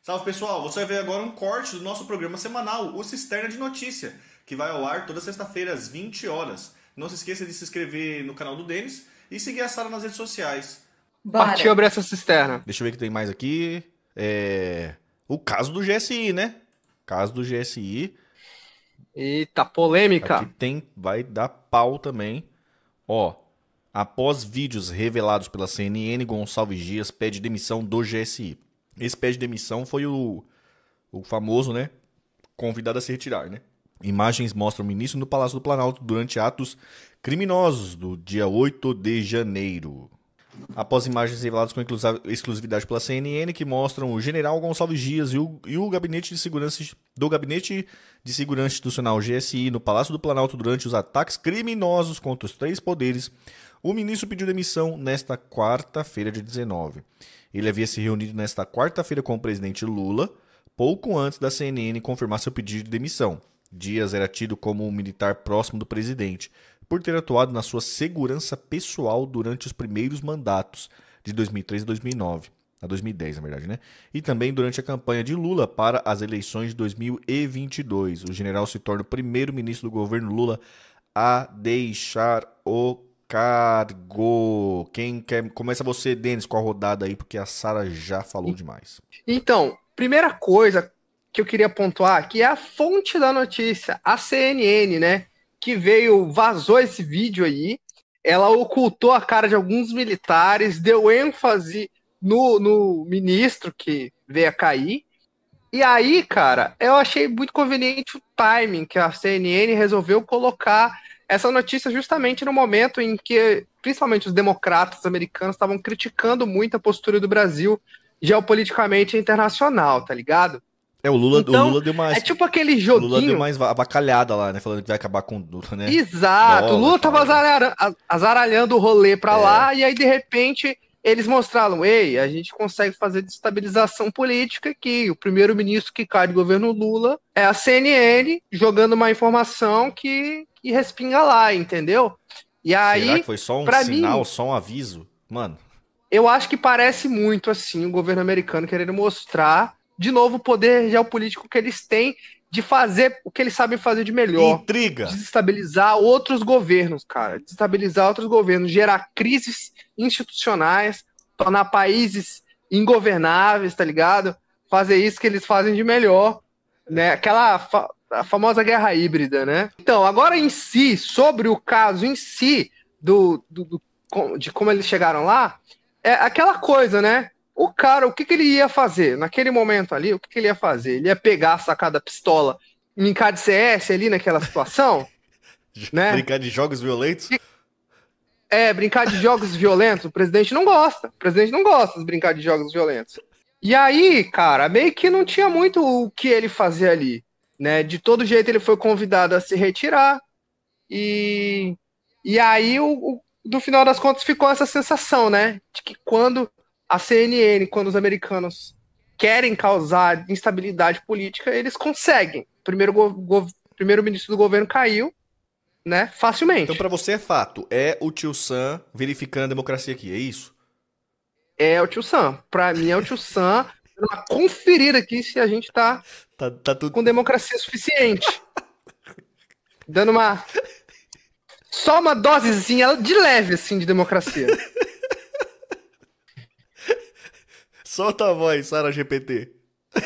Salve pessoal, você vai ver agora um corte do nosso programa semanal, o Cisterna de Notícia, que vai ao ar toda sexta-feira às 20 horas. Não se esqueça de se inscrever no canal do Denis e seguir a Sara nas redes sociais. Partiu Bora. abrir essa cisterna. Deixa eu ver o que tem mais aqui. O caso do GSI, né? Caso do GSI. Eita, Aqui polêmica. tem, vai dar pau também. Ó, após vídeos revelados pela CNN, Gonçalves Dias pede demissão do GSI. Esse pede demissão foi o famoso, né? Convidado a se retirar, né? Imagens mostram o ministro no Palácio do Planalto durante atos criminosos do dia 8 de janeiro. Após imagens reveladas com exclusividade pela CNN que mostram o general Gonçalves Dias e o gabinete de segurança do Gabinete de Segurança Institucional GSI no Palácio do Planalto durante os ataques criminosos contra os três poderes, o ministro pediu demissão nesta quarta-feira de 19. Ele havia se reunido nesta quarta-feira com o presidente Lula, pouco antes da CNN confirmar seu pedido de demissão. Dias era tido como um militar próximo do presidente, por ter atuado na sua segurança pessoal durante os primeiros mandatos de 2003 a 2009, a 2010 na verdade, né? E também durante a campanha de Lula para as eleições de 2022. O general se torna o primeiro-ministro do governo Lula a deixar o cargo. Quem quer? Começa você, Denis, com a rodada aí, porque a Sara já falou demais. Então, primeira coisa que eu queria pontuar, que é a fonte da notícia, a CNN, né? Que vazou esse vídeo aí. Ela ocultou a cara de alguns militares, deu ênfase no ministro que veio a cair. E aí, cara, eu achei muito conveniente o timing que a CNN resolveu colocar essa notícia justamente no momento em que, principalmente os democratas americanos, estavam criticando muito a postura do Brasil geopoliticamente internacional, tá ligado? O Então, Lula deu uma, é tipo aquele o Lula deu joguinho. uma avacalhada lá, né? Falando que vai acabar com tudo, né? Exato, o Dólar e Lula tava tal. azaralhando o rolê pra lá, e aí de repente eles mostraram: ei, a gente consegue fazer destabilização política aqui. O primeiro-ministro que cai do governo Lula é a CNN jogando uma informação que respinga lá, entendeu? E Será que aí, foi só um pra sinal, mim, só um aviso? Mano, eu acho que parece muito assim o governo americano querendo mostrar de novo o poder geopolítico que eles têm de fazer o que eles sabem fazer de melhor, intriga. desestabilizar outros governos, cara, desestabilizar outros governos, gerar crises institucionais, tornar países ingovernáveis, tá ligado? Fazer isso que eles fazem de melhor, né? A famosa guerra híbrida, né? Então, agora em si, sobre o caso em si de como eles chegaram lá, é aquela coisa, né? O cara, o que, que ele ia fazer? Naquele momento ali, o que, que ele ia fazer? Ele ia pegar, sacar da pistola, brincar de CS ali naquela situação, né? Brincar de jogos violentos? Brincar de jogos violentos. O presidente não gosta. O presidente não gosta de brincar de jogos violentos. E aí, cara, meio que não tinha muito o que ele fazer ali, né? De todo jeito ele foi convidado a se retirar e aí no final das contas ficou essa sensação, né? De que quando a CNN, quando os americanos querem causar instabilidade política, eles conseguem. Primeiro-ministro do governo caiu, né? Então Facilmente. pra você é fato, é o tio Sam verificando a democracia aqui, é isso? É o tio Sam. Pra mim é o tio Sam dando uma conferida aqui se a gente tá Tá tudo... com democracia suficiente. Dando uma. Só uma dosezinha de leve, assim, de democracia. Solta a voz, Sara GPT.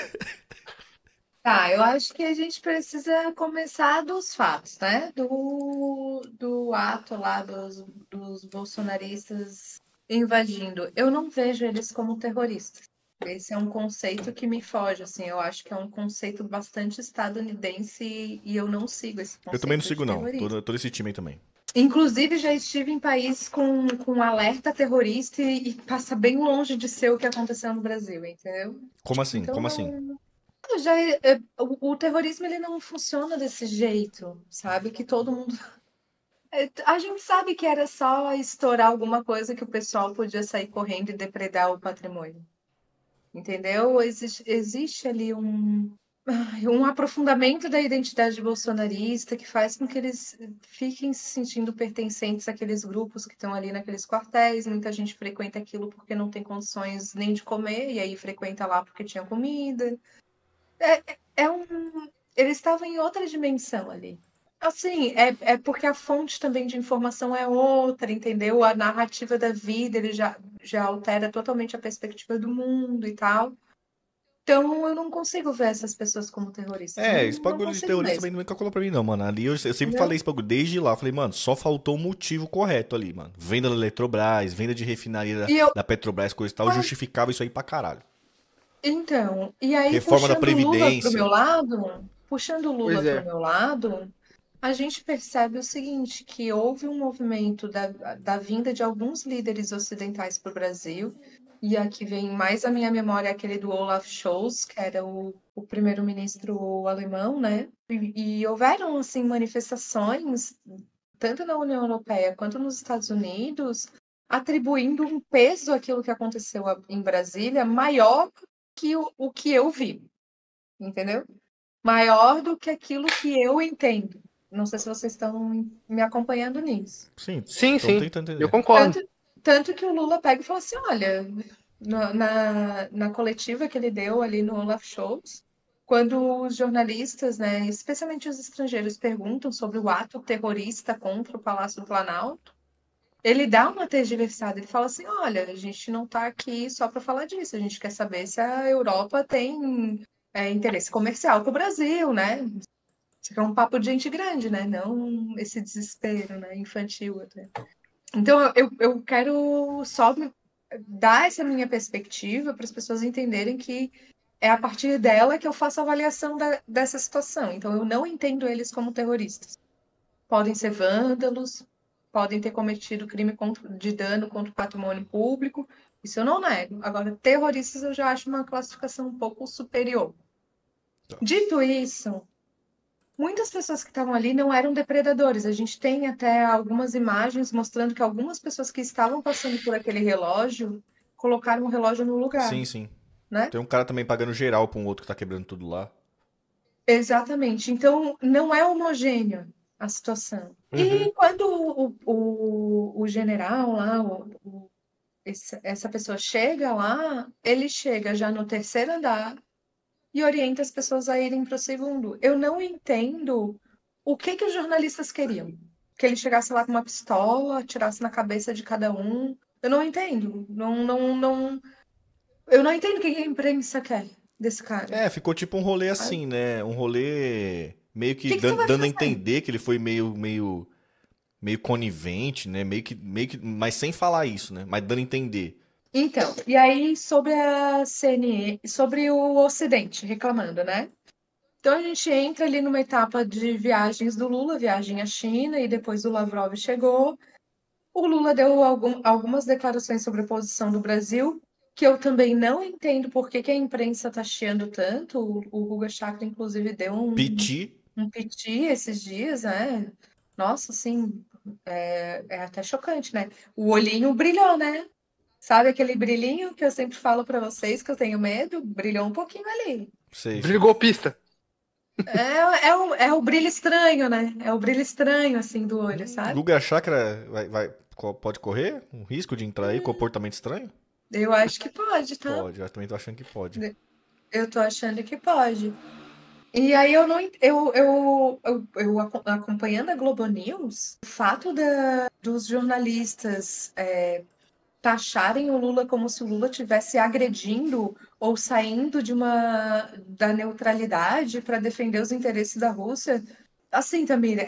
Tá, eu acho que a gente precisa começar dos fatos, né? Do ato lá dos bolsonaristas invadindo. Eu não vejo eles como terroristas. Esse é um conceito que me foge, assim. Eu acho que é um conceito bastante estadunidense e eu não sigo esse Eu também não conceito de sigo não, terrorismo. tô nesse time aí também. Inclusive, já estive em países com alerta terrorista e passa bem longe de ser o que aconteceu no Brasil, entendeu? Como assim? Então, Como assim? não. O terrorismo ele não funciona desse jeito, sabe? Que todo mundo. A gente sabe que era só estourar alguma coisa que o pessoal podia sair correndo e depredar o patrimônio, entendeu? Existe ali um aprofundamento da identidade bolsonarista que faz com que eles fiquem se sentindo pertencentes àqueles grupos que estão ali naqueles quartéis. Muita gente frequenta aquilo porque não tem condições nem de comer, e aí frequenta lá porque tinha comida. É um... Eles estavam em outra dimensão ali. Assim, é porque a fonte também de informação é outra, entendeu? A narrativa da vida, ele já altera totalmente a perspectiva do mundo e tal. Então, eu não consigo ver essas pessoas como terroristas. Não, Esse não bagulho de consigo terrorista mesmo, também não calculou pra mim, não, mano. Ali eu sempre falei entendeu? esse bagulho desde lá. Falei, mano, só faltou o motivo correto ali, mano. Venda da Eletrobras, venda de refinaria E eu, da Petrobras, coisa e tal, mas, justificava isso aí pra caralho. então, e aí Reforma da Previdência. Puxando o Lula Pois pro é. meu lado, a gente percebe o seguinte, que houve um movimento da vinda de alguns líderes ocidentais para o Brasil, e aqui vem mais à minha memória aquele do Olaf Scholz, que era o primeiro-ministro alemão, né? E houveram, assim, manifestações, tanto na União Europeia quanto nos Estados Unidos, atribuindo um peso àquilo que aconteceu em Brasília maior que o que eu vi, entendeu? Maior do que aquilo que eu entendo. Não sei se vocês estão me acompanhando nisso. Sim, Sim, estamos sim. tentando Eu entender. concordo. Tanto que o Lula pega e fala assim: olha, na coletiva que ele deu ali no Olaf Scholz, quando os jornalistas, né, especialmente os estrangeiros, perguntam sobre o ato terrorista contra o Palácio do Planalto, ele dá uma tergiversada. Ele fala assim: olha, a gente não está aqui só para falar disso, a gente quer saber se a Europa tem interesse comercial com o Brasil, né? Isso é um papo de gente grande, né? Não esse desespero, né? Infantil até. Então, eu quero só dar essa minha perspectiva para as pessoas entenderem que é a partir dela que eu faço a avaliação dessa situação. Então, eu não entendo eles como terroristas. Podem ser vândalos, podem ter cometido crime de dano contra o patrimônio público, isso eu não nego. Agora, terroristas eu já acho uma classificação um pouco superior. Tá. Dito isso, muitas pessoas que estavam ali não eram depredadores. A gente tem até algumas imagens mostrando que algumas pessoas que estavam passando por aquele relógio colocaram o relógio no lugar, Sim, sim. né? Tem um cara também pagando geral pra um outro que tá quebrando tudo lá. Exatamente. Então, não é homogênea a situação. Uhum. E quando o general lá, essa pessoa chega lá, ele chega já no terceiro andar e orienta as pessoas a irem para o segundo. Eu não entendo o que os jornalistas queriam. Que ele chegasse lá com uma pistola, atirasse na cabeça de cada um. Eu não entendo. Eu não entendo o que a imprensa quer desse cara. Ficou tipo um rolê Sabe? assim, né? Um rolê meio O que que você vai dando a fazer? entender que ele foi meio conivente, né? Meio que, mas sem falar isso, né? Mas dando a entender. Então, e aí sobre a CNN, sobre o Ocidente reclamando, né? Então a gente entra ali numa etapa de viagens do Lula, viagem à China, e depois o Lavrov chegou. O Lula deu algumas declarações sobre a posição do Brasil, que eu também não entendo por que a imprensa está chiando tanto. O Guga Chakra, inclusive, deu Piti. um piti esses dias, né? Nossa, assim, é até chocante, né? O olhinho brilhou, né? Sabe aquele brilhinho que eu sempre falo para vocês que eu tenho medo? Brilhou um pouquinho ali. Sei, Brilho sei. golpista. É o brilho estranho, né? É o brilho estranho, assim, do olho, sabe? Guga Chakra pode correr? Um risco de entrar aí? Comportamento estranho? Eu acho que pode, tá? Pode, eu também tô achando que pode. Eu tô achando que pode. E aí eu não. Acompanhando a Globo News, o fato dos jornalistas taxarem o Lula como se o Lula estivesse agredindo ou saindo da neutralidade para defender os interesses da Rússia. Assim, Tamir,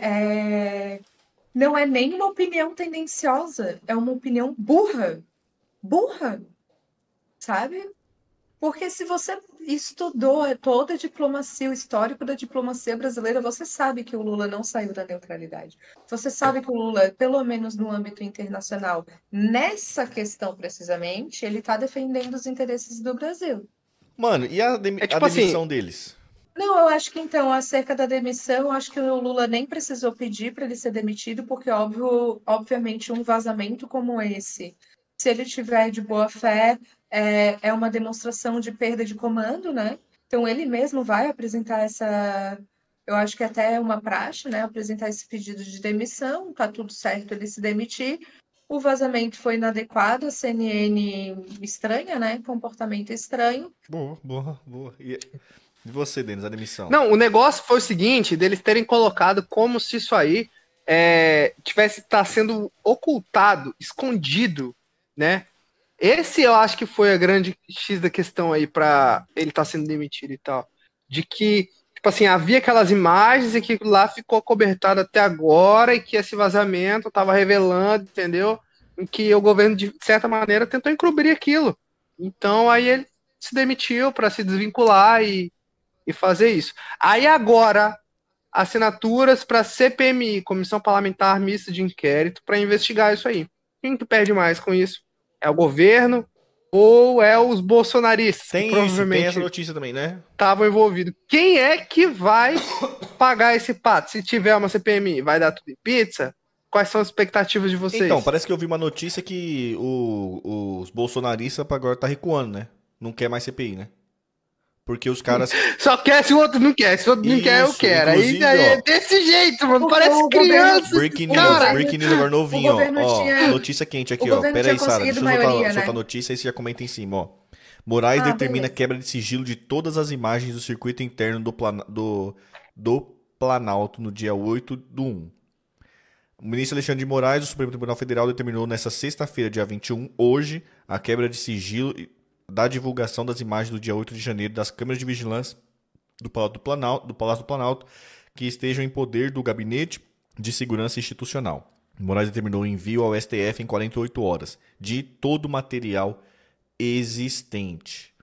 não é nem uma opinião tendenciosa, é uma opinião burra. Burra, sabe? Porque se você estudou toda a diplomacia, o histórico da diplomacia brasileira, você sabe que o Lula não saiu da neutralidade. Você sabe que o Lula, pelo menos no âmbito internacional, nessa questão precisamente, ele está defendendo os interesses do Brasil. Mano, e É a tipo assim, demissão deles? Não, eu acho que então, acerca da demissão, eu acho que o Lula nem precisou pedir para ele ser demitido, porque, obviamente, um vazamento como esse, se ele tiver de boa fé, é uma demonstração de perda de comando, né? Então ele mesmo vai apresentar eu acho que até é uma praxe, né? Apresentar esse pedido de demissão, tá tudo certo ele se demitir. O vazamento foi inadequado, a CNN estranha, né? Comportamento estranho. Boa. E você, Denis, a demissão? Não, o negócio foi o seguinte, deles terem colocado como se isso aí tivesse tá sendo ocultado, escondido, né? Esse eu acho que foi a grande X da questão aí pra ele estar sendo demitido e tal. De que, tipo assim, havia aquelas imagens e que lá ficou cobertado até agora e que esse vazamento tava revelando, entendeu? Em que o governo, de certa maneira, tentou encobrir aquilo. Então aí ele se demitiu para se desvincular e fazer isso. Aí agora, assinaturas para CPMI, Comissão Parlamentar Mista de Inquérito, para investigar isso aí. Quem que perde mais com isso? É o governo ou é os bolsonaristas que Tem provavelmente essa notícia também, né? estavam envolvidos? Quem é que vai pagar esse pato? Se tiver uma CPMI, vai dar tudo em pizza? Quais são as expectativas de vocês? Então, parece que eu vi uma notícia que os bolsonaristas agora tá recuando, né? Não quer mais CPI, né? Porque os caras... Só quer se o outro não quer. Se o outro não quer, eu Isso, quero. inclusive, Aí é ó, desse jeito, mano. O Parece governo- criança. Breaking news, cara. breaking news agora novinho, o governo ó. tinha- Notícia quente aqui, o ó. governo Pera aí, tinha Sara, deixa eu conseguido maioria, soltar a né? notícia e você já comenta em cima, ó. Moraes determina beleza. quebra de sigilo de todas as imagens do circuito interno do Planalto no dia 8/1. O ministro Alexandre de Moraes, do Supremo Tribunal Federal, determinou nesta sexta-feira, dia 21, hoje, a quebra de sigilo da divulgação das imagens do dia 8 de janeiro das câmeras de vigilância do Palácio do Planalto que estejam em poder do Gabinete de Segurança Institucional. Moraes determinou o envio ao STF em 48 horas de todo o material existente.